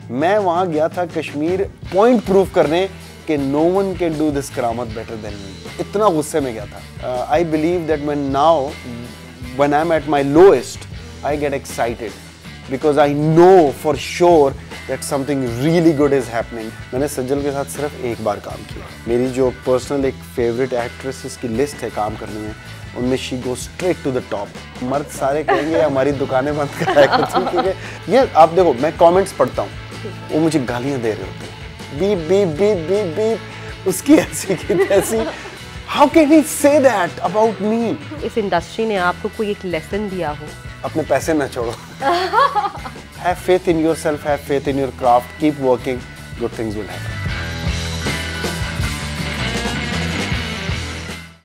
मैं वहाँ गया था कश्मीर पॉइंट प्रूव करने कि no one can do this करामत बेटर देन मी। इतना गुस्से में गया था। I believe that when now when I am at my lowest I get excited because I know for sure that something really good is happening. मैंने सज्जल के साथ सिर्फ एक बार काम किया। मेरी जो पर्सनल एक फेवरेट एक्ट्रेसेस की लिस्ट है काम करने में, उनमें she go straight to the top. मर्द सारे कहेंगे हमारी दुकानें बंद कराया करती, क्योंकि ये आप देखो मैं कमेंट्स पढ़ता हूँ, वो मुझे गालियाँ दे रहे होते हैं, beep beep beep beep beep, उसकी ऐसी की तैसी। How can he say that about me? इस इंडस्ट्री ने आपको कोई एक लेसन दिया हो? अपने पैसे ना छोड़ो। Have faith in yourself, have faith in your craft, keep working, good things will happen.